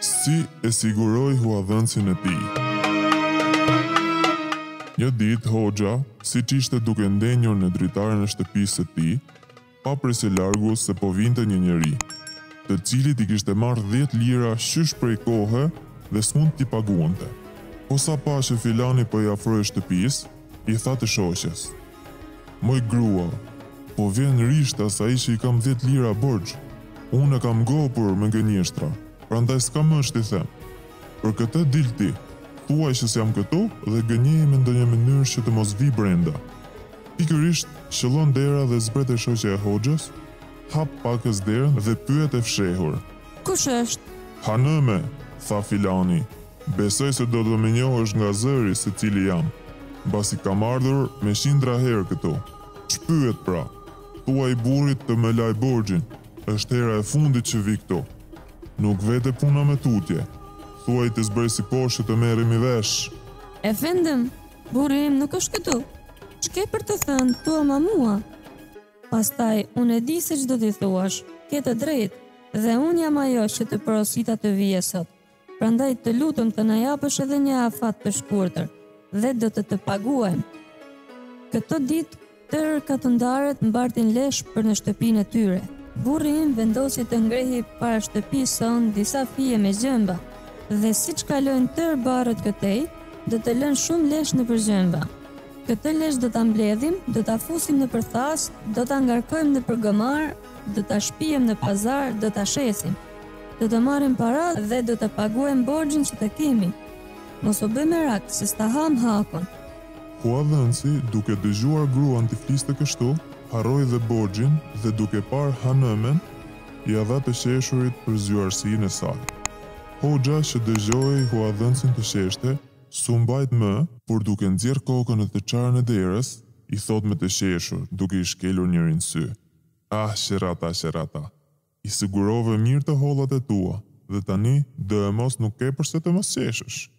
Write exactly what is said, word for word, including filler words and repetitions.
Si e siguroi huadhënësin e tij. Një ditë Hoxha, siç ishte duke ndenjur në dritaren e shtëpisë së tij, pa presë largu se po vinte një njeri, të cilit i kishte marrë dhjetë lira shysh prej kohe dhe s'mund t'i paguante. Po sa pa që filani po i afroi shtëpisë, i tha të shoqes: "Moj grua, po vjen rishta sa i që i kam dhjetë lira borxh. Unë e kam gopur me gënjeshtra, prandaj s'kam më t'i them. Për këtë dil ti, thuaj që s'jam këtu dhe gënjej me ndonjë mënyrë që të mos vi brenda." Pikërisht shëllon dera dhe zbret e shoqja e Hoxhës, hap pakës derën dhe pyet e fshehur: "Kush është?" "Hanëme," tha filani, "besoj se do të më njohësh nga zëri se cili jam, mbasi kam ardhur me qindra herë këtu. Shpyet pra, thuaj burrit të më laj borxhin, është hera e fundit që vi këtu. Nuk vete puna me tutje, thuaj të zbresi poshtë që të merremi vesh." "Efendim, burri im nuk është këtu. Ç'ke për të thënë, tua ma mua?" "Pastaj, unë e di se ç'do t'i thuash, ke të drejtë, dhe unë jam ajo që të porosita të vije sot. Prandaj të lutem të na japësh edhe një afat të shkurtër, dhe do të të paguajmë." Këto ditë tërë katundarët mbartin lesh për në shtëpinë e tyre. Burri im vendosi të ngrehi para shtëpisë son disa fije me gjëmba, dhe siç kalojnë tërë barët këtej, do të lënë shumë lesh në përgjëmba. Këtë lesh do ta mbledhim, do ta fusim në përthas, do ta ngarkojmë në përgëmar, do ta shpijem në pazar, do ta shesim. Do të marrim para dhe do të paguajmë borxhin që të kemi. Mos u bëj merak, se s'ta ham hakun." Huadhënësi, duke dëgjuar gruan të fliste kështu, harroi dhe borxhin dhe duke parë Hanëmen, ia dha të qeshurit për zjuarsinë e saj. Hoxha që dëgjoi huadhënësin të qeshte, s'u mbajt më, por duke nxjerr kokën në të çarën e derës, i thot me të qeshur, duke i shkelur njërin sy: "Ah, sherata, sherata, i sigurove mirë të hollat e tua, dhe tani dë e mos nuk ke përse të mos qeshësh."